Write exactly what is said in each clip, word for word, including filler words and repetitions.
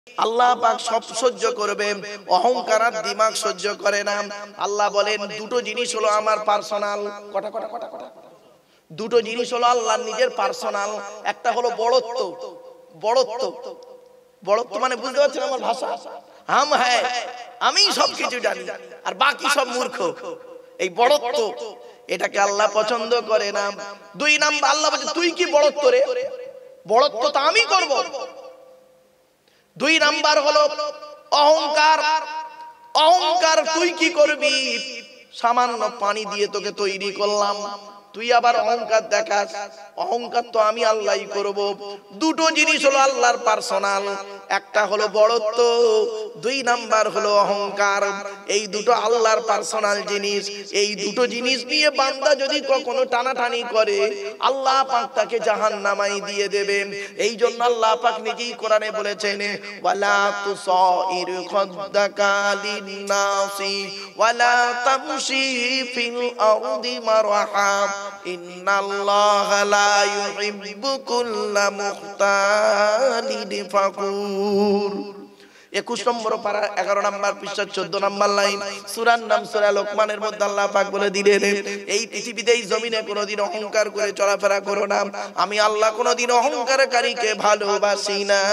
আল্লাহ পাক সব সহ্য করবে, অহংকার আর দিমাগ সহ্য করে না। আল্লাহ বলেন দুটো জিনিস হলো আমার পার্সোনাল। কটা কটা কটা কটা দুটো জিনিস হলো আল্লাহর নিজের পার্সোনাল। একটা হলো বড়ত্ব। বড়ত্ব বড়ত্ব মানে বুঝতে পারছেন আমার ভাষা? হাম হ্যায়, আমি সবকিছু জানি আর বাকি সব মূর্খ। এই বড়ত্ব, এটাকে আল্লাহ পছন্দ করে না। দুই নাম্বার, আল্লাহ বলে তুই কি বড়ত্ব রে? বড়ত্ব তো আমি করব। দুই নাম্বার হলো অহংকার। অহংকার, তুই কি করবি? সামান্য পানি দিয়ে তোকে তৈরি করলাম, তুই আবার অহংকার দেখাস। অহংকার তো আমি আল্লাহই করব। দুটো জিনিস হলো আল্লাহর পার্সোনাল, একটা হলো বড়ত্ব, দুই নাম্বার হলো অহংকার। এই দুটো আল্লাহর পার্সোনাল জিনিস। এই দুটো জিনিস নিয়ে বান্দা যদি কখনো টানাটানি করে, আল্লাহ পাক তাকে জাহান্নামাই দিয়ে দেবেন। এই জন্য আল্লাহ পাক নিজেই কোরআনে বলেছেন, ওয়ালা তুসাইর খাদ্দাকা লিন-নাসি ওয়ালা তামশি ফিল আরদি মারহা ইন্নাল্লাহা লা ইউহিব্বু কুল্লা মুখতালিন ফাকুর। একুশ নম্বর পারা এগারো নম্বর পৃষ্ঠা চোদ্দ নম্বর লাইন, সূরার নাম সূরা লোকমানের মধ্যে আল্লাহ পাক বলে দিলেন, এই পৃথিবীতে এই জমিনে কোনোদিন অহংকার করে চলাফেরা করো না। আমি আল্লাহ কোনোদিন অহংকারকারীকে ভালোবাসি না।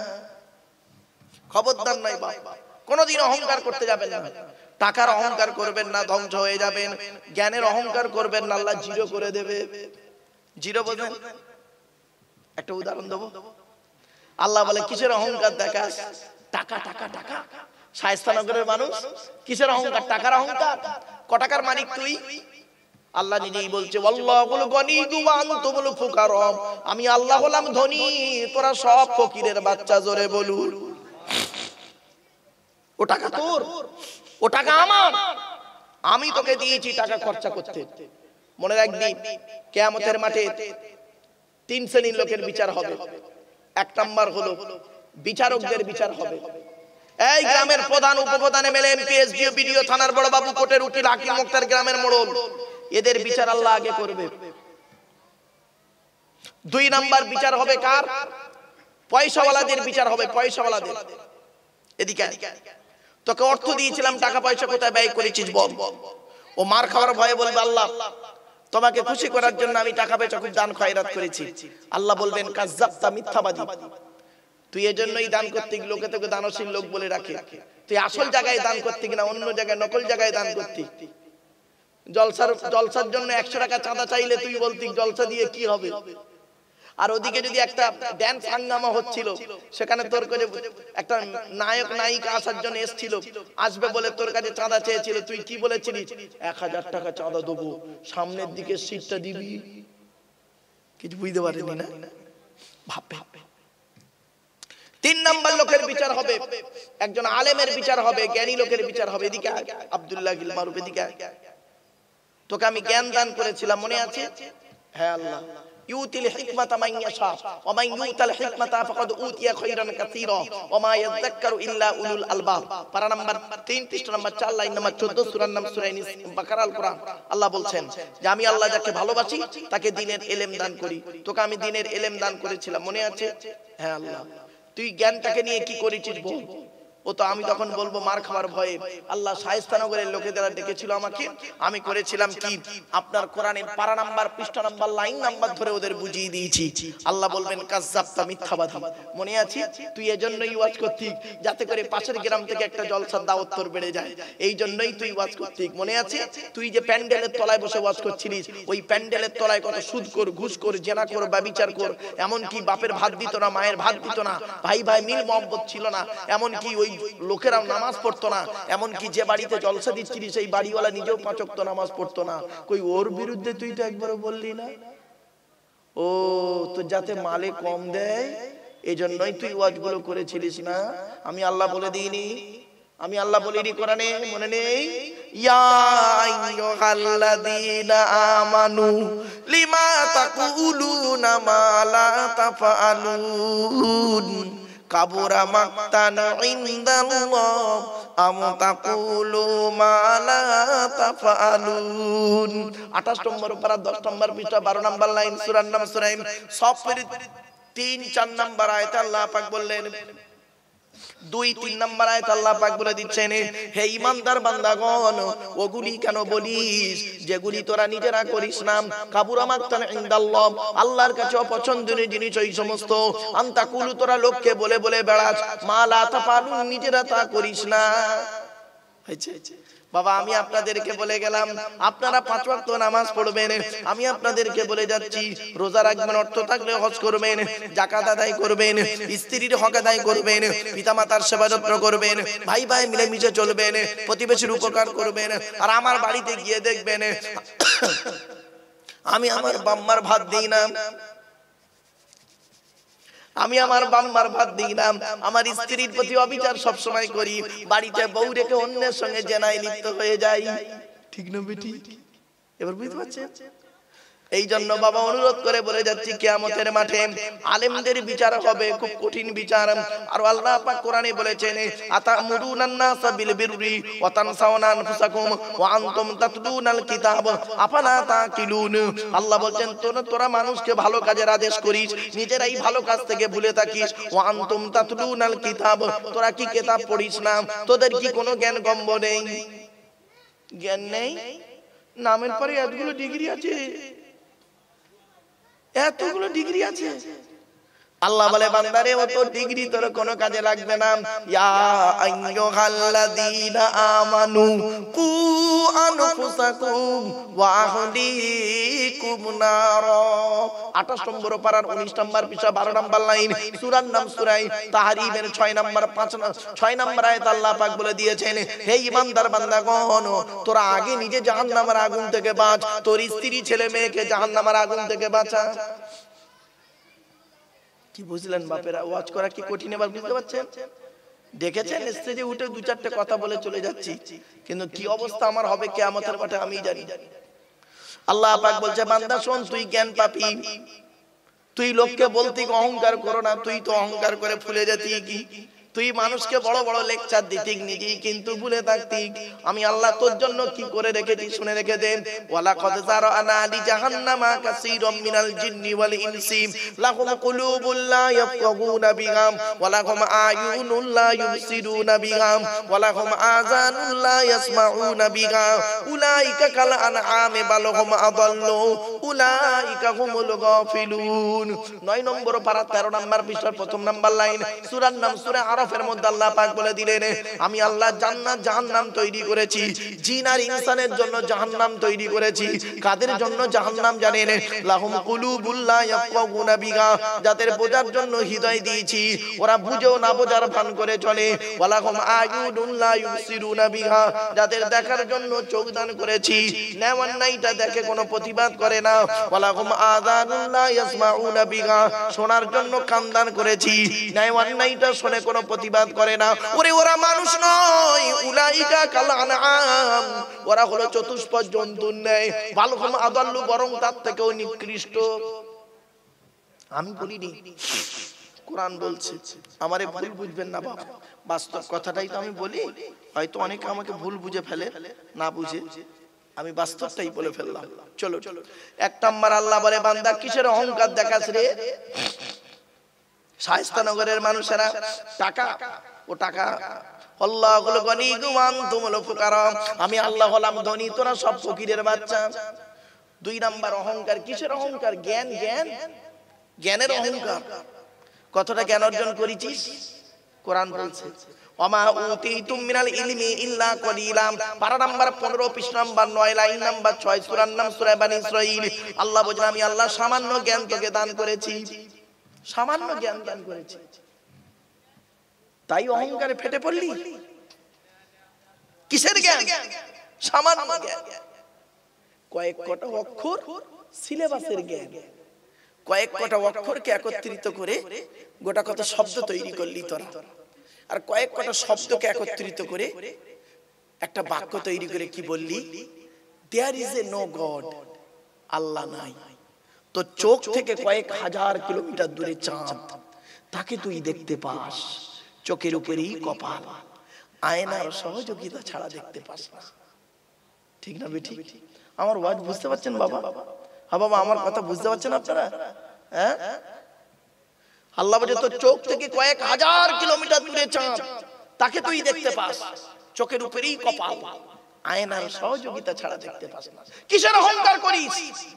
খবরদার নাই বাবা, কোনোদিন অহংকার করতে যাবেন না। টাকার অহংকার করবেন না, ধ্বংস হয়ে যাবেন। জ্ঞানের অহংকার করবেন না, আল্লাহ জিরো করে দেবে। জিরো বোঝেন? একটা উদাহরণ দেবো। আল্লাহ বলে কিসের অহংকার দেখাস? টাকা টাকা টাকা। শায়েস্তানগরের মানুষ কিসের অহংকার? টাকার অহংকার। ক টাকার মালিক তুই? আল্লাহ নিজেই বলছে, আল্লাহুল গনিয়্যু ওয়া আনতুমুল ফুকারা, আমি আল্লাহ হলাম ধনী, তোরা সব ফকিরের বাচ্চা। জোরে বলুন। ও টাকা তোর, ও টাকা আমার, আমি তোকে দিয়েছি টাকা খরচা করতে। মনে রাখবি, কিয়ামতের মাঠে তিন শ্রেণীর লোকের বিচার হবে। এক নাম্বার হলো বিচারকদের বিচার হবে। এই গ্রামের প্রধান, উপপ্রধান, এমএলএ, এমপি, এসডিও, বিডিও, থানার বড় বাবু, কোর্টের উকিল, হাকিম, মুক্তার, গ্রামের মোড়ল, এদের বিচার আল্লাহ আগে করবে। দুই নাম্বার বিচার হবে কার? পয়সাওয়ালাদের বিচার হবে। পয়সাওয়ালাদের। এদিকে তোকে অর্থ দিয়েছিলাম, টাকা পয়সা কোথায় ব্যয় করেছিস বল। ও মার খাওয়ার ভয়ে বলবে, আল্লাহ তোমাকে খুশি করার জন্য আমি টাকা পয়সা খুব দান খয়রাত করেছি। আল্লাহ বলবেন, কাজ্জাবতা, মিথ্যাবাদী, তুই এজন্যই দান করতে গিয়ে লোকে তোকে দানশীল লোক বলে রাখে। তুই আসল জায়গায় দান করতে কিনা অন্য জায়গায় নকল জায়গায় দান করতি। জলসার জলসার জন্য একশো টাকা চাঁদা চাইলে তুই বলতি জলসা দিয়ে কি হবে। আর ওদিকে যদি একটা ড্যান্স হাঙ্গামা হচ্ছিল, সেখানে তোর কাছে একটা নায়ক নায়িকা আসার জন্য এসেছিল, আসবে বলে তোর কাছে চাঁদা চেয়েছিল, তুই কি বলেছিলি? এক হাজার টাকা চাঁদা দেবো, সামনের দিকে সিটটা দিবি। কিছু বুঝতে পারিনি না? ভাববে। তিন নাম্বার লোকের বিচার হবে, একজন আলেমের বিচার হবে, জ্ঞানী লোকের বিচার হবে। এদিকে আব্দুল্লাহ গিল মারুফ, এদিকে তোকে আমি জ্ঞান দান করেছিলাম, মনে আছে? হ্যাঁ আল্লাহ ইউতিল হিকমাতা মান ইয়াশা ওয়া মান ইউতাল হিকমাতা ফাকাদ উতিয়া খায়রান কাসীরা ওয়া মা ইয়াযাক্কারু ইল্লা উলুল আলবাব। পারা নাম্বার তিন, পৃষ্ঠা নাম্বার চার, লাইন নাম্বার চোদ্দ, সূরার নাম সূরা বাকারা, আল কোরআন। আল্লাহ বলছেন যে আমি আল্লাহ যাকে ভালোবাসি তাকে দ্বীনের ইলম দান করি। তোকে আমি দ্বীনের ইলম দান করেছিলাম, মনে আছে? হ্যাঁ আল্লাহ। তুই জ্ঞানটাকে নিয়ে কি করেছিস বল। ও তো আমি তখন বলবো মার খাওয়ার ভয়ে। আল্লাহ শায়েস্তানগরের লোকেদের ডেকেছিল আমাকে, আমি করেছিলাম কি? আপনার কোরআনের পারা নাম্বার, পৃষ্ঠা নাম্বার, লাইন নাম্বার ধরে ওদের বুঝিয়ে দিয়েছি। আল্লাহ বলবেন কাজ্জাবতা, মিথ্যাবাদী, মনে আছে? তুই এজন্যই ওয়াজ করতি যাতে করে পাশের গ্রাম থেকে একটা জলসার দাওয়াত তোর বেড়ে যায়। এই জন্যই তুই ওয়াজ করতি, মনে আছে? তুই যে প্যান্ডেলের তলায় বসে ওয়াজ করছিলিস, ওই প্যান্ডেলের তলায় কত সুদখোর, ঘুষখোর, জেনাখোর, ব্যভিচার কর, এমনকি বাপের ভাত দিত না, মায়ের ভাত দিত না, ভাই ভাই মিল মহব্বত ছিল না, এমনকি ওই লোকেরাও নামাজ পড়তো না, এমনকি যে বাড়িতে জলসা দিচ্ছিলি সেই বাড়িওয়ালা নিজেও পাঁচ ওয়াক্ত নামাজ পড়তো না। কই ওর বিরুদ্ধে তুই তো একবারও বললি না। ও তো যাতে মালে কম দেয় এজন্যই তুই ওয়াজগুলো করেছিলিস না। আমি আল্লাহ বলে দিইনি? আমি আল্লাহ বলিনি কোরআনে? মনে নেই? ইয়া আইয়ুহাল্লাযীনা আমানু লিমা তাকুলুনা মা লা তাফআলুন কাবুরা মাকতান ইনদাল্লাহ আম তাকুলু মা লা তাফআলুন। আঠাশ নম্বর পারা, দশ নম্বর পৃষ্ঠা, বারো নম্বর লাইন, সূরার নাম সূরা সফের তিন চার নম্বর আয়াতে আল্লাহ পাক বললেন দুই তিন নম্বর আয়াত আল্লাহ পাক বলে দিচ্ছেন, হে ঈমানদার বান্দাগণ, ওগুলি কেন বলিস যেগুলি তোরা নিজেরা করিস না? কাবুরা মাকতান ইনদাল্লাহ, আল্লাহর কাছে অপছন্দনীয় জিনিস ওই সমস্ত। আনতাকুলু, তোরা লোককে বলে বলে বেড়াস, মা লা তাফালুন, নিজেরা তা করিস না। বাবা, আমি আপনাদেরকে বলে গেলাম আপনারা পাঁচ ওয়াক্ত নামাজ পড়বেন, আমি আপনাদেরকে বলে যাচ্ছি রোজা রাখবেন, অর্থ থাকলে হজ করবেন, যাকাত আদায় করবেন, স্ত্রীর হক আদায় করবেন, পিতামাতার সেবা যত্ন করবেন, ভাই ভাই মিলেমিশে চলবেন, প্রতিবেশীর উপকার করবেন। আর আমার বাড়িতে গিয়ে দেখবেন আমি আমার বাম্মার ভাত দিই না, আমি আমার বাম্মার ভাত দিই না, আমার স্ত্রীর প্রতি অবিচার সব সময় করি, বাড়িতে বউ রেখে অন্যের সঙ্গে জেনায় লিপ্ত হয়ে যাই। ঠিক না বেটি? এবার বুঝতে পারছেন? এই জন্য বাবা অনুরোধ করে বলে যাচ্ছি, কিয়ামতের মাঠে আলেমদের বিচার হবে, খুব কঠিন বিচার। আর আল্লাহ পাক কোরআনে বলেছেন, আতামুরুনান নাসা বিল বিররি ওয়া তানসাউনা আনফুসাকুম ওয়া আনতুম তাতলুনাল কিতাব আফালা তাকিলুন। আল্লাহ বলেন, তোরা তোরা মানুষকে ভালো কাজের আদেশ করিস, নিজেরাই ভালো কাজ থেকে ভুলে থাকিস। ওয়া আনতুম তাতলুনাল কিতাব, তোরা কি কিতাব পড়িস না? তোদের কি কোনো জ্ঞান গম্য নেই? জ্ঞান নেই? নামের পরে এতগুলো ডিগ্রি আছে, এতগুলো ডিগ্রি আছে। আল্লাহ বলে, বান্দারে ও তো ডিগ্রি তোর কোনো কাজে লাগবে না। ইয়া আইয়ুহাল্লাযীনা আমানু কু আনফুসাকুম ওয়া আহলিকুম নার। আঠাশ নম্বর পারার উনিশ নম্বর পৃষ্ঠা বারো নম্বর লাইন, সূরার নাম সূরা তাহরিমের ছয় নম্বর পাঁচ ছয় নম্বর আয়াত আল্লাহ পাক বলে দিয়েছেন, হে ঈমানদার বান্দাগণ, তোরা আগে নিজে জাহান্নামের আগুন থেকে বাঁচ, তোর স্ত্রী ছেলে মেয়েকে জাহান্নামের আগুন থেকে বাঁচা। কি বুঝলেন বাপেরা? ওয়াজ করা কি কঠিন এবার বুঝতে পারছেন? দেখেছেন স্টেজে উঠে দু চারটে কথা বলে চলে যাচ্ছি, কিন্তু কি অবস্থা আমার হবে কিয়ামতের মাঠে আমি জানি। আল্লাহ পাক বলছে, বান্দা শোন, তুই জ্ঞান পাপি, তুই লোককে বলতি অহংকার করো না, তুই তো অহংকার করে ফুলে যেতি। কি তুই মানুষকে বড় বড় লেকচার দিতি, নিজেই কিন্তু ভুলে থাকতি আমি আল্লাহ তোর জন্য কি করে রেখেছি শুনে রেখে দে। ওয়ালা কদ যারানা লি জাহান্নামা কাসীরাম মিনাল জিন্নি ওয়াল ইনসি লাহুম কুলুবুল লা ইয়াফকাহুনা বিহা ওয়া লাহুম আয়ুনুল লা ইউবসিরুনা বিহা ওয়া লাহুম আযানুল লা ইয়াসমাউনা বিহা উলাইকা কাল আনআমি বাল হুম আদাল্লু উলাইকা হুমুল গাফিলুন। নয় নম্বর পারা তেরো নম্বর পৃষ্ঠার প্রথম নম্বর লাইন, সূরার নাম সূরা আরাফের মধ্যে আল্লাহ পাক বলে দিলেন, আমি আল্লাহ জান্নাত জাহান্নাম তৈরি করেছি, জিন আর ইনসানের জন্য জাহান্নাম তৈরি করেছি। কাদের জন্য জাহান্নাম জানেন? লাহুম কুলুবুল লা ইয়াফকাহুনা বিহা, যাদের বোঝার জন্য হৃদয় দিয়েছি, ওরা বুঝেও না বোঝার ভান করে চলে। ওয়ালাহুম আয়ুনুল লা ইউবসিরুনা বিহা, যাদের দেখার জন্য চোখ দান করেছি, নেওয়ার নাইটা দেখে কোনো প্রতিবাদ করে না। ওয়ালাহুম আযানুল লা ইয়াসমাউনা বিহা, শোনার জন্য কান দান করেছি, নেওয়ার নাইটা শুনে কোনো প্রতিবাদ করে না। ওরে ওরা মানুষ নয়, উলাইকা কাল আনআম, ওরা হলো চতুষ্পদ জন্তুর ন্যায়, বালহুম আদাল্লু, বরং তার থেকেও নিকৃষ্ট। আমি বলিনি, কোরআন বলছে, আমারে ভুল বুঝবেন না বাবা, বাস্তব কথাটাই তো আমি বলি। হয়তো অনেকে আমাকে ভুল বুঝে ফেলে, না বুঝে আমি বাস্তবটাই বলে ফেললাম। চলো চলো, এক নাম্বার আল্লাহ বলে, বান্দা কিসের অহংকার দেখাস রে? শায়েস্তানগরের মানুষেরা টাকা ও টাকা, আল্লাহুল গনিয়্যু ওয়া আনতুমুল ফুকারা, আমি আল্লাহ হলাম ধনী, তোরা সব ফকিরের বাচ্চা। দুই নাম্বার অহংকার, কিসের অহংকার? জ্ঞান, জ্ঞান, জ্ঞানের অহংকার। কতটা জ্ঞান অর্জন করেছিস? কোরআন বলছে, ওমা উতিতুম মিনাল ইলমি ইল্লা কলিলা, পারা নাম্বার পনেরো পৃষ্ঠা নাম্বার নয় লাইন নাম্বার ছয়, সূরার নাম সূরা বনী ইসরাঈল। আল্লাহ বলেন, আমি আল্লাহ সামান্য জ্ঞান তোকে দান করেছি, সামান্য জ্ঞান দান করেছি, তাই অহংকারে ফেটে পড়লি? কিসের জ্ঞান? সামান্য জ্ঞান। কয়েক কটা অক্ষর সিলেবাসের জ্ঞান, কয়েক কটা অক্ষরকে একত্রিত করে গোটা কত শব্দ তৈরি করলি তোরা, আর কয়েক কটা শব্দকে একত্রিত করে একটা বাক্য তৈরি করে কি বললি? There is a no God, Allah নাই। তো চোখ থেকে কয়েক হাজার কিলোমিটার দূরে চাঁদ, তাকে তুই দেখতে পাস, চোখের উপরেই কপাল, আয়নার সহযোগিতা ছাড়া দেখতে পাস না। ঠিক না বেটি? আমার ওয়াজ বুঝতে পারছেন বাবা? হ্যাঁ বাবা, আমার কথা বুঝতে পারছেন আপনারা? হ্যাঁ আল্লাহ বলে তোর চোখ থেকে কয়েক হাজার কিলোমিটার দূরে চাঁদ, তাকে তুই দেখতে পাস, চোখের উপরেই কপাল, আয়নার সহযোগিতা ছাড়া দেখতে পাস না। কিসের অহংকার করিস?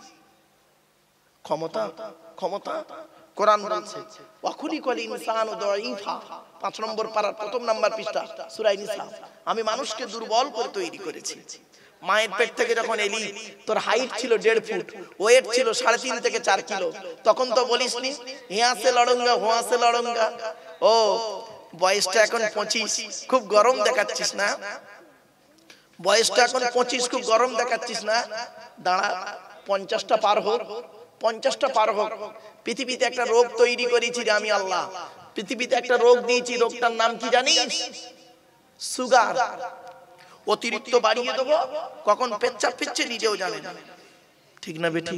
ক্ষমতা ক্ষমতা কোরআন বলছে ওয়াখুলিকাল ইনসানু দাঈফা, পাঁচ নম্বর পারার প্রথম নাম্বার পৃষ্ঠা সূরা নিসা। আমি মানুষকে দুর্বল করে তৈরি করেছি। মায়ের পেট থেকে যখন এলি তোর হাইট ছিল দেড় ফুট, ওয়েট ছিল সাড়ে তিন থেকে চার কিলো, তখন তো বলিসনি হিয়াসে লড়ঙ্গা হুয়াসে লড়ঙ্গা। ও বয়সটা এখন পঁচিশ, খুব গরম দেখাচ্ছিস না? বয়সটা এখন পঁচিশ, খুব গরম দেখাচ্ছিস না? দাঁড়া, পঞ্চাশটা পার হোক, পঞ্চাশটা পার হোক। পৃথিবীতে একটা রোগ তৈরি করেছি যে আমি আল্লাহ, পৃথিবীতে একটা রোগ দিয়েছি, রোগটার নাম কি জানিস? সুগার। অতিরিক্ত বাড়িয়ে দেবো, কখন পেচ্ছাপ ফিরছে নিজেও জানে না, ঠিক না বেটি?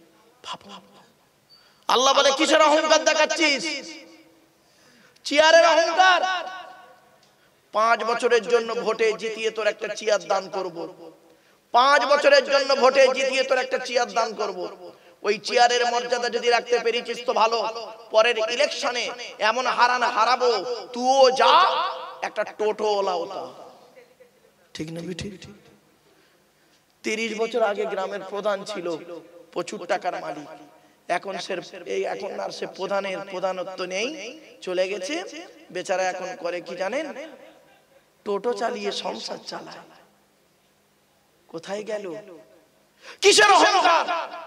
আল্লাহ বলে কিসের অহংকার দেখাচ্ছিস? চেয়ারের অহংকার। পাঁচ বছরের জন্য ভোটে জিতিয়ে তোর একটা চেয়ার দান করব, পাঁচ বছরের জন্য ভোটে জিতিয়ে তোর একটা চেয়ার দান করব। ওই চেয়ারের মর্যাদা যদি রাখতে পেরেছিস তো ভালো, পরের ইলেকশনে এমন হারান হারাবো তুইও যা একটা টোটো ওলা ওটা, ঠিক না বেটি? তিরিশ বছর আগে গ্রামের প্রধান ছিল, প্রচুর টাকার মালিক, এখন সে এই এখন আর সে প্রধানের প্রধানত্ব নেই, চলে গেছে বেচারা। এখন করে কি জানেন? টোটো চালিয়ে সংসার চালায়। কোথায় গেল? কিসের অহংকার?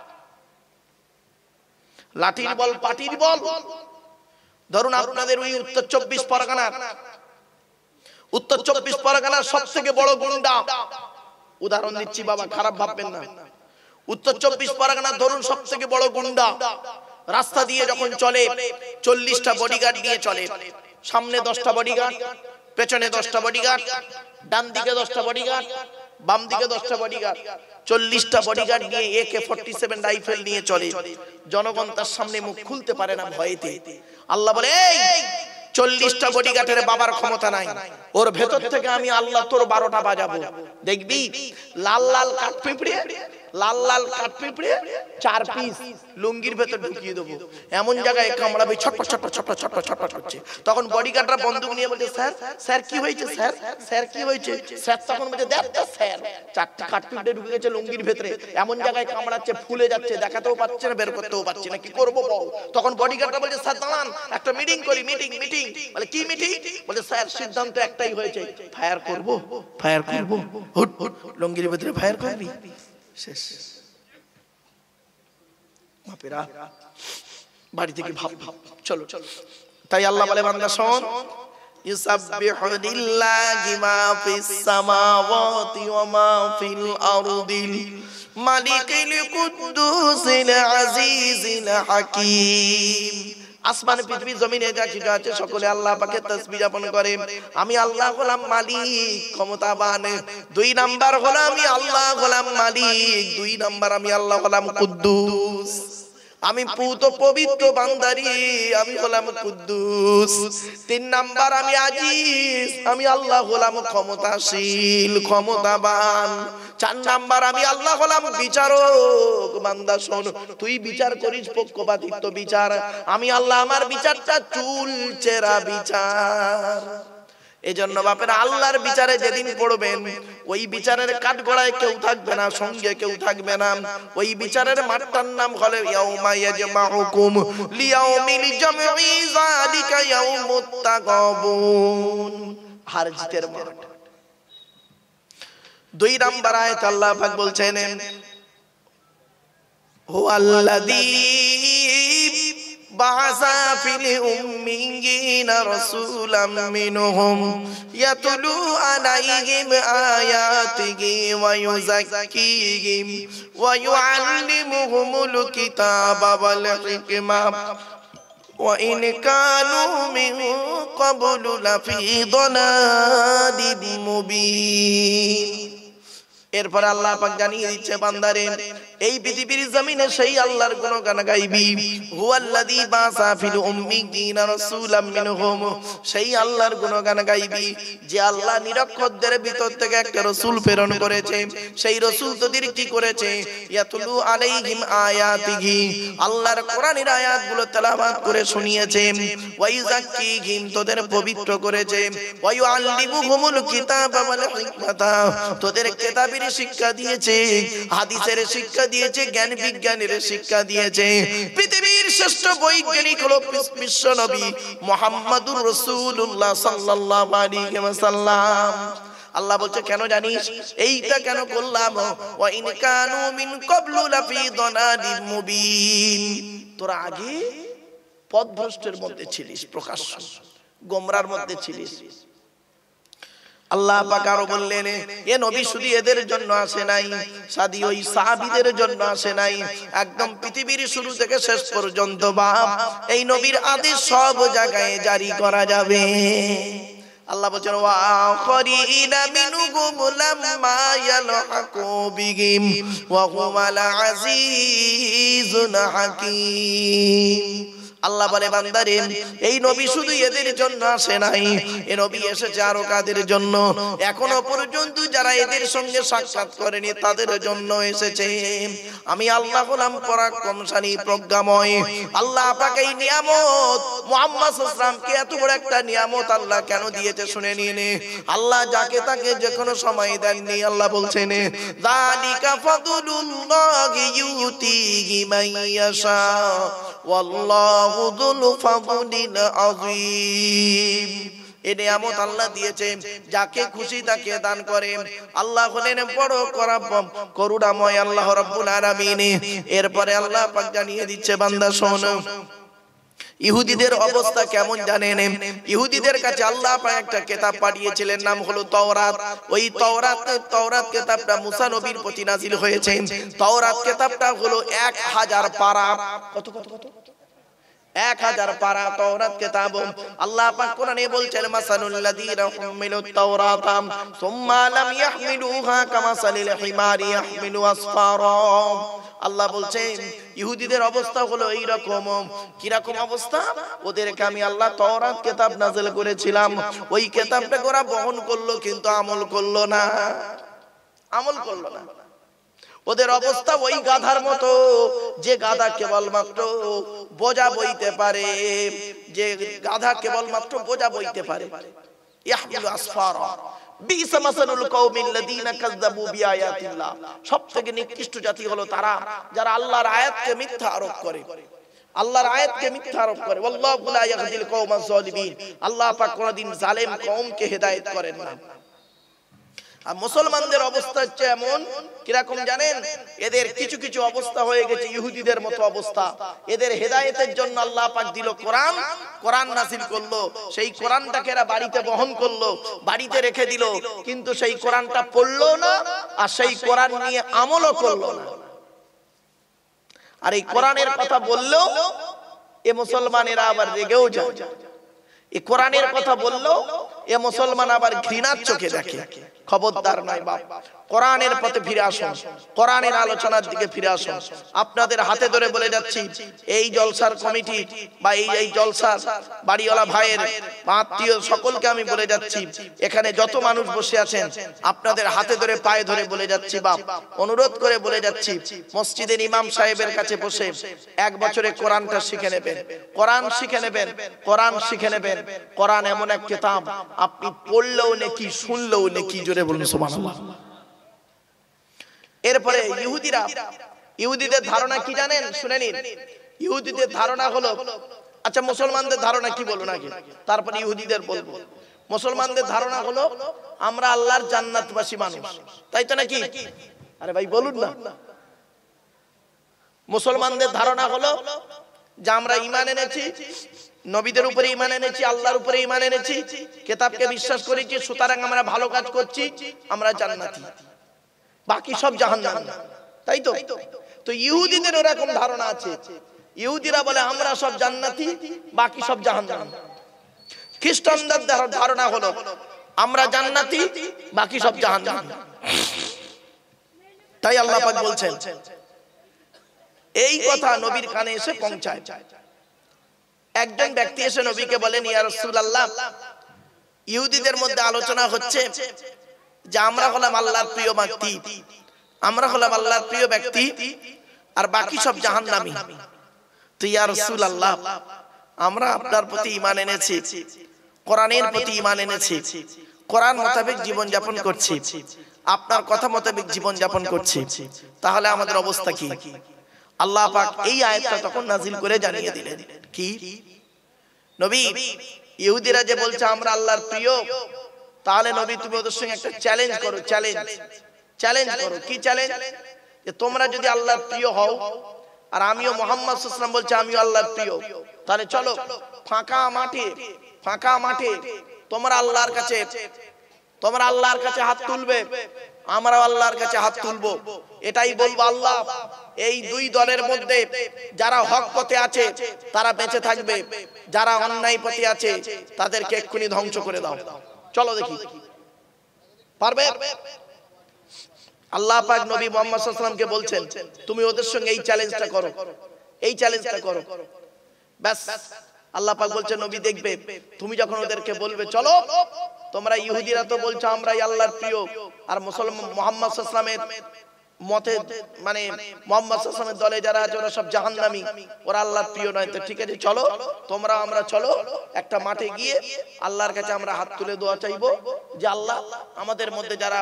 লাঠির বল, পাটির বল। ধরুন আপনাদের ওই উত্তর চব্বিশ পরগনার উত্তর চব্বিশ পরগনার সব থেকে বড় গুন্ডা, উদাহরণ দিচ্ছি বাবা, খারাপ ভাববেন না। উত্তর চব্বিশ পরগনার ধরুন সব থেকে বড় গুন্ডা রাস্তা দিয়ে যখন চলে চল্লিশটা বডিগার্ড নিয়ে চলে। সামনে দশটা বডিগার্ড, পেছনে দশটা বডিগার্ড, ডান দিকে দশটা বডিগার্ড, বাম দিকে দশটা বডিগার্ড, চল্লিশটা বডিগার্ড নিয়ে একে ফর্টি সেভেন রাইফেল নিয়ে চলে। জনগণ তার সামনে মুখ খুলতে পারে না ভয়েতে। আল্লাহ বলে এই চল্লিশটা বডিগার্ডের বাবার ক্ষমতা নাই, ওর ভেতর থেকে আমি আল্লাহ তোর বারোটা বাজাবো। দেখবি লাল লাল কাঠ পিঁপড়ে, লাল লাল কাঠ পিঁপড়ে চার পিস লুঙ্গির ভেতর ঢুকিয়ে দেবো, এমন জায়গায় কামড়াবে ছটপট ছটপট ছটপট ছটপট ছটপট করছে। তখন বডিগার্ডরা বন্দুক নিয়ে বলছে স্যার স্যার কি হয়েছে স্যার, স্যার কি হয়েছে স্যার? তখন বলছে দেখ তো স্যার, চারটা কাঠ পিঁপড়ে ঢুকে গেছে লুঙ্গির ভেতরে, এমন জায়গায় কামড়াচ্ছে ফুলে যাচ্ছে, দেখাতেও পাচ্ছে না, বের করতেও পারছে না, কি করবো বল? তখন বডিগার্ডরা বলছে স্যার দাঁড়ান, একটা মিটিং করি। মিটিং মিটিং বলে কি মিটিং? বলে স্যার সিদ্ধান্ত একটাই হয়েছে, ফায়ার করব, ফায়ার করব। হুট হুট লুঙ্গির ভেতরে ফায়ার করবি, শেষ। বাপেরা বাড়ি থেকে ভাব ভাব চলো চলো। তাই আল্লাহ বলে বান্দা শোন, ইউসাব্বিহু লিল্লাহি মা ফিস সামাওয়াতি ওয়া মা ফিল আরদিল মালিকিল কুদ্দুসিল আজিজিল হাকীম। আসমান পৃথিবী জমিনে যা কিছু আছে সকলে আল্লাহ পাকের তাসবিহ যাপন করে। আমি আল্লাহ হলাম মালিক, ক্ষমতাবান। দুই নাম্বার হলো আমি আল্লাহ হলাম মালিক, দুই নাম্বার আমি আল্লাহ হলাম কুদ্দুস। আমি পুত পবিত্র বান্দারি, আমি হলাম কুদ্দুস। তিন নাম্বার আমি আজিজ, আমি আল্লাহ হলাম ক্ষমতাশীল, ক্ষমতাবান। চার নাম্বার আমি আল্লাহ হলাম বিচারক। বান্দা শোন, তুই বিচার করিস পক্ষপাতিত্ব বিচার, আমি আল্লাহ আমার বিচারটা চুল চেরা বিচার। এজন্য বাপেরা আল্লাহর বিচারে যেদিন পড়বেন, ওই বিচারের কাঠগড়ায় কেউ থাকবে না, সঙ্গে কেউ থাকবে না। ওই বিচারের মাঠটার নাম হলো ইয়াউমা ইয়াজমাউকুম লিয়াউমিল জামঈ যালিকা ইয়াউমুত তাগাবুন, হার জিতের মাঠ। দুই নাম্বার আয়াত আল্লাহ পাক বলছেন হুয়াল্লাযী বা'আসা ফিল উম্মিয়িনা রাসূলাম মিনহুম ইয়াতলু আলাইহিম আয়াতিহি ওয়া ইউযাক্কিহিম ওয়া ইউআল্লিমুহুমুল কিতাবা ওয়াল হিকমা ওয়া ইন কানু মিন ক্বাবলু লাফি দালালিম মুবিন। এরপর আল্লাহ পাক জানিয়ে দিচ্ছে বান্দারে এই পৃথিবীর জমিনে সেই আল্লাহর গুণগান গাইবি হুয়াল্লাযী বাসা ফিল উম্মিয়িনা রাসূলাম মিনহুম সেই আল্লাহর গুণগান গাইবি যে আল্লাহ নিরক্ষরদের ভিতর থেকে একটা রাসূল প্রেরণ করেছে সেই রাসূল তোদের কি করেছে ইয়াতুলু আলাইহিম আয়াতিহি আল্লাহর কোরআনের আয়াতগুলো তেলাওয়াত করে শুনিয়েছে ওয়া ইউযাক্কিহিম তোদের পবিত্র করেছে ওয়া ইউআল্লিমুহুমুল কিতাবা ওয়াল হিকমাতা তোদের কিতাবের শিক্ষা দিয়েছে হাদিসের শিক্ষা দিয়েছে জ্ঞান বিজ্ঞানের শিক্ষা দিয়েছে পৃথিবীর শ্রেষ্ঠ বৈজ্ঞানিক হলো বিশ্ব নবী মুহাম্মদুর রাসূলুল্লাহ সাল্লাল্লাহু আলাইহি ওয়াসাল্লাম আল্লাহ বলছে কেন জানিস এইটা কেন করলাম ওয়া ইন কানু মিন ক্বাবলু লাফি দালালিম মুবিন তোরা আগে পথভ্রষ্টের মধ্যে ছিলিস প্রকাশ্য গোমরার মধ্যে ছিলিস আল্লাহ পাক আরো বললেন এ নবী শুধু এদের জন্য আসে নাই সাদি ওই সাহাবীদের জন্য আসে নাই একদম পৃথিবীর শুরু থেকে শেষ পর্যন্ত বাপ এই নবীর আদেশ সব জায়গায় জারি করা যাবে আল্লাহ বলেন ওয়া আখরিনা মিনহুম লাম্মা ইয়ালহাকু বিহিম ওয়া হুয়াল আজিজুল হাকীম আল্লাহ বলে বান্দারে এই নবী শুধু এদের জন্য আসে নাই এই নবী এসেছে আরো কাদের জন্য এখনো পর্যন্ত যারা এদের সঙ্গে সাক্ষাৎ করেনি তাদের জন্য এসেছে আমি আল্লাহ হলাম পরাক্রমশালী প্রজ্ঞাময় আল্লাহ পাক এই নিয়ামত মুহাম্মদ সাল্লাল্লাহু আলাইহি ওয়াসাল্লামকে এত বড় একটা নিয়ামত আল্লাহ কেন দিয়েছে শুনে নিন আল্লাহ যাকে তাকে যে কোনো সময় দেননি আল্লাহ বলছেন যালিকা ফাদলুল্লাহি ইউতিহি মান ইয়াশা ওয়াল্লাহু যুল ফাদলিল আযীম এই নিয়ামত আল্লাহ দিয়েছে যাকে খুশি তাকে দান করে আল্লাহ হলেন বড় করুণাময় আল্লাহ রাব্বুল আলামিন এরপরে আল্লাহ পাক জানিয়ে দিচ্ছে বান্দা শোন ইহুদিদের অবস্থা কেমন জানেন ইহুদিদের কাছে আল্লাহ পাক একটা কিতাব পাঠিয়েছিলেন নাম হলো তাওরাত ওই তাওরাত তাওরাত কিতাবটা মুসা নবীর প্রতি নাজিল হয়েছে তাওরাত কিতাবটা হলো এক হাজার পারা কত কত কত এক হাজার পারা তাওরাত কিতাব আল্লাহ পাক কোরআনে বলছেন মাসালুল লাযীনা হুমিলুত তাওরাতা সুম্মা লাম ইয়াহমিলুহা কামাসালিল হিমারি ইয়াহমিলু আসফারা আল্লাহ বলছেন ইহুদিদের অবস্থা হলো এই রকম কি রকম অবস্থা ওদেরকে আমি আল্লাহ তাওরাত কিতাব নাযিল করেছিলাম ওই কিতাবটা ওরা বহন করলো কিন্তু আমল করলো না আমল করলো না ওদের অবস্থা ওই গাধার মতো যে গাধা কেবলমাত্র বোঝা বইতে পারে যে গাধা কেবলমাত্র বোঝা বইতে পারে ইয়াহমিলু আসফারা বিসা মাসালুল কওমিল লাযীনা কাযযাবু বিআয়াতিল্লাহ সবথেকে নিকৃষ্ট জাতি হলো তারা যারা আল্লাহর আয়াতকে মিথ্যা আরোপ করে আল্লাহর আয়াতকে মিথ্যা আরোপ করে ওয়াল্লাহু লা ইয়াহদিল কওমাজ যালিমিন আল্লাহ পাক কোনদিন জালেম কওমকে হেদায়েত করেন না আর মুসলমানদের অবস্থা হচ্ছে এমন কিরকম জানেন এদের কিছু কিছু অবস্থা হয়ে গেছে ইহুদিদের মতো অবস্থা এদের হেদায়েতের জন্য আল্লাহ পাক দিল কোরআন কোরআন নাযিল করলো সেই কোরআনটাকে এরা বাড়িতে বহন করলো বাড়িতে রেখে দিল কিন্তু সেই কোরআনটা পড়লো না আর সেই কোরআন নিয়ে আমলও করলো না আর এই কোরআনের কথা বললেও এ মুসলমানেরা আবার রেগেও যায় এই কোরআনের কথা বললেও এ মুসলমান আবার ঘৃণার চোখে দেখে খবরদার নয় বাপ কোরআনের পথে ফিরে আসুন কোরআনের আলোচনার দিকে ফিরে আসুন আপনাদের হাতে ধরে বলে যাচ্ছি এই জলসার কমিটি বা এই এই জলসার বাড়িওয়ালা ভাইয়ের আত্মীয় সকলকে আমি বলে যাচ্ছি এখানে যত মানুষ বসে আছেন আপনাদের হাতে ধরে পায়ে ধরে বলে যাচ্ছি বাপ অনুরোধ করে বলে যাচ্ছি মসজিদের ইমাম সাহেবের কাছে বসে এক বছরে কোরআনটা শিখে নেবেন কোরআন শিখে নেবেন কোরআন শিখে নেবেন কোরআন এমন এক কিতাব আপনি পড়লেও নেকি শুনলেও নেকি জোরে বলুন সুবহানাল্লাহ এরপরে ইহুদিরা ইহুদিদের ধারণা কি জানেন শুনে নিন ইহুদিদের ধারণা হলো আচ্ছা মুসলমানদের ধারণা কি বলুন আগে তারপর ইহুদিদের বলবো মুসলমানদের ধারণা হলো আমরা আল্লাহর জান্নাতবাসী মানুষ তাই তো নাকি আরে ভাই বলুন না মুসলমানদের ধারণা হলো যে আমরা ঈমান এনেছি নবীদের উপরে ঈমান এনেছি আল্লাহর উপরে ঈমান এনেছি কিতাবকে বিশ্বাস করেছি সুতরাং আমরা ভালো কাজ করছি আমরা জান্নাতি বাকি সব জাহান্নামী তাই তো তো ইহুদিদের এরকম ধারণা আছে ইহুদিরা বলে আমরা সব জান্নাতি বাকি সব জাহান্নামী খ্রিস্টানদের ধারণা হলো আমরা জান্নাতি বাকি সব জাহান্নামী তাই আল্লাহ পাক বলছেন এই কথা নবীর কানে এসে পৌঁছায়। একজন ব্যক্তি এসে নবীকে বলেন, ইয়া রাসূলুল্লাহ, ইহুদিদের মধ্যে আলোচনা হচ্ছে যে আমরা হলাম আল্লাহর প্রিয় ব্যক্তি, আমরা হলাম আল্লাহর প্রিয় ব্যক্তি, আর বাকি সব জাহান্নামী। তো ইয়া রাসূলুল্লাহ, আমরা আপনার প্রতি ঈমান এনেছি, কোরআনের প্রতি ঈমান এনেছি, কোরআন মোতাবেক জীবন যাপন করছি, আপনার কথা মোতাবেক জীবন যাপন করছি, তাহলে আমাদের অবস্থা কি? আল্লাহ পাক এই আয়াতটা তখন নাজিল করে জানিয়ে দিলেন কি, নবী, ইহুদিরা যে বলছে আমরা আল্লাহর প্রিয়, তাহলে নবী তুমি ওদের সঙ্গে একটা চ্যালেঞ্জ করো, চ্যালেঞ্জ চ্যালেঞ্জ করো। কি চ্যালেঞ্জ? যে তোমরা যদি আল্লাহর প্রিয় হও, আর আমিও মুহাম্মদ সাল্লাল্লাহু আলাইহি ওয়াসাল্লাম বলছি আমিও আল্লাহর প্রিয়, তাহলে চলো ফাঁকা মাঠে, ফাঁকা মাঠে তোমরা আল্লাহর কাছে, তোমরা আল্লাহর কাছে হাত তুলবে, আমরাও আল্লাহর কাছে হাত তুলবো, এটাই বলবো আল্লাহ এই দুই দলের মধ্যে যারা হক পথে আছে তারা বেঁচে থাকবে, যারা অন্যায় পথে আছে তাদেরকে এক্ষুনি ধ্বংস করে দাও। চলো দেখি পারবে? আল্লাহ পাক নবী মুহাম্মদ সাল্লাল্লাহু আলাইহি ওয়াসাল্লামকে বলছেন তুমি ওদের সঙ্গে এই চ্যালেঞ্জটা করো, এই চ্যালেঞ্জটা করো। ব্যাস আল্লাহ পাক বলছেন নবী দেখবে তুমি যখন ওদেরকে বলবে চলো, তোমরা ইহুদিরা তো বলছো আমরাই আল্লাহর প্রিয়, আর মুসলমান মুহাম্মদ সাল্লাল্লাহু আলাইহি ওয়াসাল্লামের মতে মানে মুহাম্মদ সাল্লাল্লাহু আলাইহি ওয়াসাল্লামের দলে যারা আছে ওরা সব জাহান্নামী, ওরা আল্লাহর প্রিয় নয়। তো ঠিক আছে চলো, তোমরা আমরা চলো একটা মাঠে গিয়ে আল্লাহর কাছে আমরা হাত তুলে দোয়া চাইবো যে আল্লাহ আমাদের মধ্যে যারা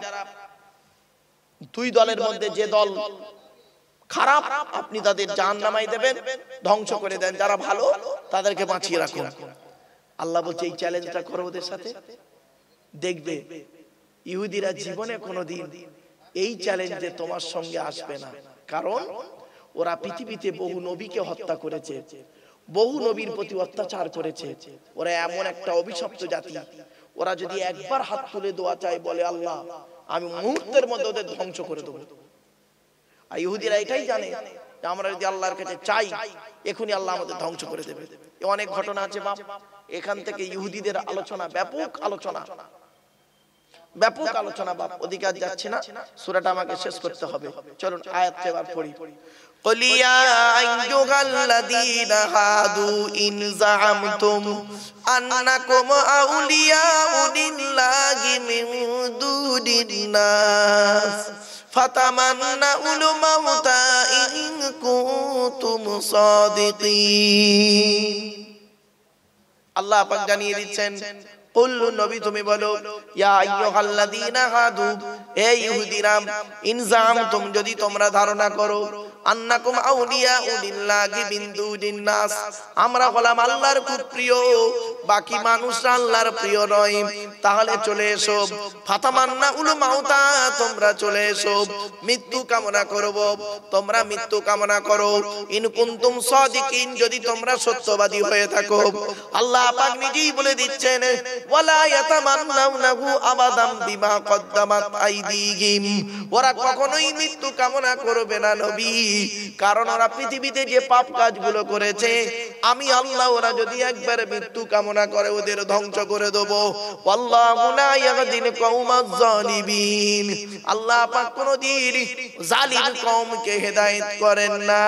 দুই দলের মধ্যে যে দল খারাপ আপনি তাদের জাহান্নামায় দেবেন, ধ্বংস করে দেন, যারা ভালো তাদেরকে বাঁচিয়ে রাখুন। আল্লাহ বলছে এই চ্যালেঞ্জটা করো ওদের সাথে, দেখবে ইহুদিরা জীবনে কোনোদিন এই চ্যালেঞ্জে তোমার সঙ্গে আসবে না, কারণ ওরা পৃথিবীতে বহু নবীকে হত্যা করেছে, বহু নবীর প্রতি অত্যাচার করেছে, ওরা এমন একটা অভিশপ্ত জাতি, ওরা যদি একবার হাত তুলে দোয়া চায় বলে আল্লাহ আমি মুহূর্তের মধ্যে ওদের ধ্বংস করে দেবো। আর ইহুদিরা এটাই জানে যে আমরা যদি আল্লাহর কাছে চাই এখনই আল্লাহ আমাদের ধ্বংস করে দেবে। অনেক ঘটনা আছে বাপ, এখান থেকে ইহুদিদের আলোচনা, ব্যাপক আলোচনা, ব্যাপক আলোচনা বাপ, অধিকার যাচ্ছে না, সূরাটা আমাকে শেষ করতে হবে। চলুন আয়াতটা এবার পড়ি। قل يا أيها الذين هادوا إن زعمتم أنكم أولياء لله من دون الناس فتمنوا الموت إن كنتم صادقين। আল্লাহ পাক জানিয়ে দিচ্ছেন কুল নবী তুমি বলো ইয়া আইয়ুহাল্লাযীনা হাদু, হে ইহুদিরা, ইন জামতুম যদি তোমরা ধারণা করো, আন্নাকুম আউলিয়াউ লিল্লাহি মিন দুনিন নাস, আমরা হলাম আল্লাহর খুব প্রিয়, বাকি মানুষরা আল্লাহর প্রিয় নয়, তাহলে চলে এসো, ফাতামান্নাউল মাউতা, তোমরা চলে এসো, মৃত্যু কামনা করব, তোমরা মৃত্যু কামনা করো, ইন কুনতুম সাদিকিন, যদি তোমরা সত্যবাদী হয়ে থাকো। আল্লাহ পাক নিজেই বলে দিচ্ছেন ওয়ালা ইয়াতামান্নাউনাহু আবাদাম বিমা কদ্দামাত আইদিহিম, ওরা কখনোই মৃত্যু কামনা করবে না নবী, কারণ ওরা পৃথিবীতে যে পাপ কাজগুলো করেছে আমি আল্লাহ ওরা যদি একবার মৃত্যু কামনা করে ওদের ধ্বংস করে দেব। আল্লাহু লা ইয়াহদিল কওমাজ জালিমিন, আল্লাহ পাক কোনদিন জালিম কওমকে হেদায়েত করেন না।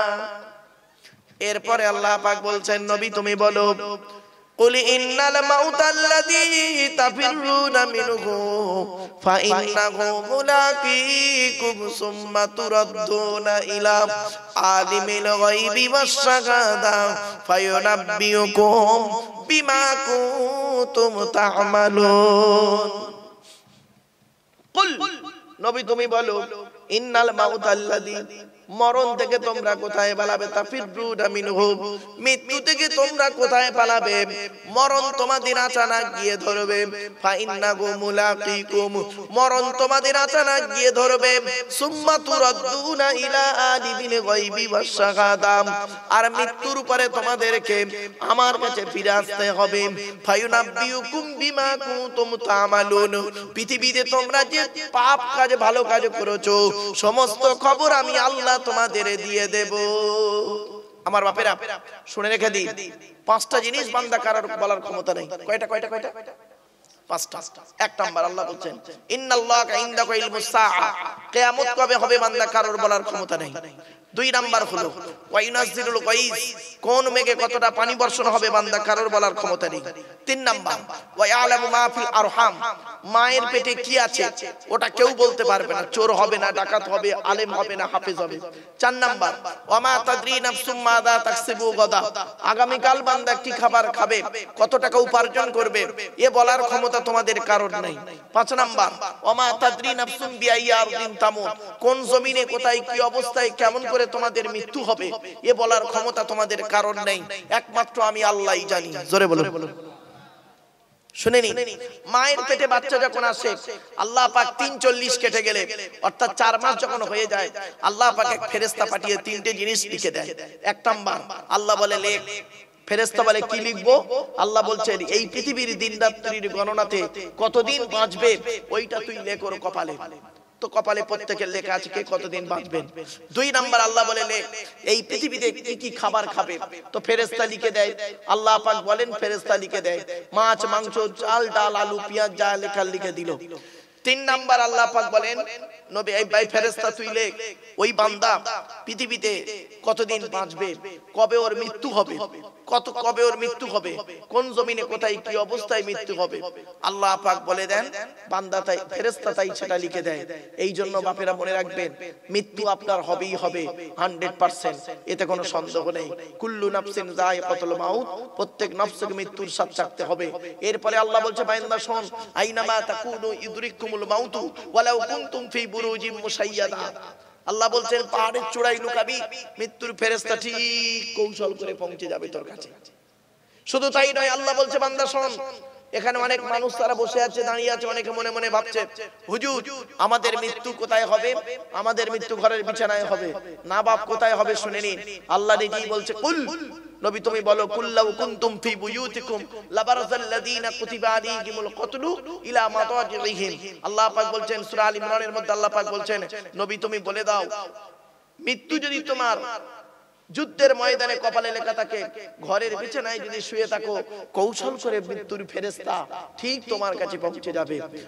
এরপরে আল্লাহ পাক বলছেন নবী তুমি বলো কুল ইন্নাল মাউতাল্লাযী তাফিরুনা মিনহু ফাইন্নাহু মুলাকীকুম সুম্মা তুরাদ্দুনা ইলা আলিমিল গায়বি ওয়াশ শাহাদা ফায়ুনাব্বিউকুম বিমা কুনতুম তা'মালুন। কুল নবী তুমি বলো ইন্নাল মাউতাল্লাযী, মরণ থেকে তোমরা কোথায় পালাবে, তাফিরুনা মিনহু, মৃত্যু থেকে তোমরা কোথায় পালাবে, মরণ তোমাদের আচানক গিয়ে ধরবে, ফাইন্নাহু মুলাকীকুম, মরণ তোমাদের আচানক গিয়ে ধরবে, সুম্মা তুরাদ্দুনা ইলা আলিমিল গায়বি ওয়াশ শাহাদা, আর মৃত্যুর পরে তোমাদেরকে আমার কাছে ফিরে আসতে হবে, ফায়ুনাব্বিউকুম বিমা কুনতুম তা'মালুন, পৃথিবীতে তোমরা যে পাপ কাজ ভালো কাজ করেছো সমস্ত খবর আমি আল্লাহ তোমাদের দিয়ে দেব। আমার বাপেরা শুনে রেখে দিই, পাঁচটা জিনিস বান্দা কারোর বলার ক্ষমতা নেই। কয়টা কয়টা কয়টা পাঁচটা। এক নাম্বার আল্লাহ বলছেন ইন্নাল্লাহা ইনদাহু ইলমুস সাআ, কিয়ামত কবে হবে বান্দা কারোর বলার ক্ষমতা নেই। দুই নাম্বার হলো ওয়া ইউনাজ্জিলুল গায়জ, কোন মেঘে কতটা পানি বর্ষণ হবে বান্দা কারোর বলার ক্ষমতা নেই। তিন নাম্বার ওয়া ইয়ালামু মা ফিল আরহাম, মায়ের পেটে কি আছে ওটা কেউ বলতে পারবে না, চোর হবে না, ডাকাত হবে, আলেম হবে না, হাফেজ হবে। চার নাম্বার ওয়া মা তাদরি নাফসুম মাযা তাকসিবু গাদা, আগামী কাল বান্দা কি খাবার খাবে, কত টাকা উপার্জন করবে, এ বলার ক্ষমতা তোমাদের কারোর নেই। পাঁচ নাম্বার ওয়া মা তাদরি নাফসুম বিআইয়ি আরদিন তামুত, কোন জমিনে কোথায় কি অবস্থায় কেমন করে তোমাদের মৃত্যু হবে, এ বলার ক্ষমতা তোমাদের কারণ নেই, একমাত্র আমি আল্লাহই জানি। জোরে বলুন। শুনেনি, মায়ের পেটে বাচ্চা যখন আসে আল্লাহ পাক তিন চল্লিশ কেটে গেলে অর্থাৎ চার মাস যখন হয়ে যায় আল্লাহ পাক এক ফেরেশতা পাঠিয়ে তিনটে জিনিস লিখে দেয়। এক নাম্বার আল্লাহ বলে লেখ, ফেরেশতা বলে কি লিখবো? আল্লাহ বলছেন এই পৃথিবীর দিন রাত্রির গণনাতে কতদিন বাঁচবে ওইটা তুই লেখ ওর কপালে। তো কপালে প্রত্যেকের লেখা আছে কে কতদিন বাঁচবেন। দুই নাম্বার আল্লাহ বলে লেখ এই পৃথিবীতে কি কি খাবার খাবে, তো ফেরেশতা লিখে দেয়। আল্লাহ পাক বলেন ফেরেশতা লিখে দেয় মাছ মাংস চাল ডাল আলু পেঁয়াজ যা লেখা লিখে দিল। তিন নাম্বার আল্লাহ পাক বলেন নবী এই ভাই ফেরেশতা তুই লেখ ওই বান্দা পৃথিবীতে কতদিন বাঁচবে, কবে ওর মৃত্যু হবে, কত কবে ওর মৃত্যু হবে, কোন জমিনে কোথায় কি অবস্থায় মৃত্যু হবে। আল্লাহ পাক বলে দেন বান্দা তাই ফেরেশতা তাই সেটা লিখে দেয়। এই জন্য বাপেরা মনে রাখবেন মৃত্যু আপনার হবেই হবে হান্ড্রেড পার্সেন্ট, এতে কোনো সন্দেহ নেই। কুল্লু নাফসিন যায়কাতুল মাউত, প্রত্যেক নফসকে মৃত্যুর স্বাদ চাখতে হবে। এরপরে আল্লাহ বলছে বান্দা শোন আইনামা তাকুনু ইদরিকুমুল মাউতু ওয়ালাউ কুনতুম ফি বুরুজিম মুশাইয়াদা, আল্লাহ বলছেন পাহাড়ের চূড়ায় লুকাবি, মৃত্যুর ফেরেশতা ঠিক কৌশল করে পৌঁছে যাবে তোর কাছে। শুধু তাই নয় আল্লাহ বলছে বান্দা শোন, এখানে অনেক মানুষ তারা বসে আছে দাঁড়িয়ে আছে, অনেকে মনে মনে ভাবছে হুজুর আমাদের মৃত্যু কোথায় হবে, আমাদের মৃত্যু ঘরের বিছানায় হবে না বাপ কোথায় হবে। শুনে নিন আল্লাহ নিজেই বলছে কুল, নবী তুমি বলো কুল্লাউ কুনতুম ফি বুয়ুতিকুম লাবারাযাল্লাযীনা কুতিবা আলাইহিমুল কতলু ইলা মাদাজিহিম। আল্লাহ পাক বলছেন সূরা আল ইমরানের মধ্যে আল্লাহ পাক বলছেন নবী তুমি বলে দাও মৃত্যু যদি তোমার যুদ্ধের ময়দানে কপালে লেখা থাকে, ঘরের বিছানায় যদি শুয়ে থাকো, কৌশল করে মৃত্যুর ফেরেশতা ঠিক তোমার কাছে পৌঁছে যাবে।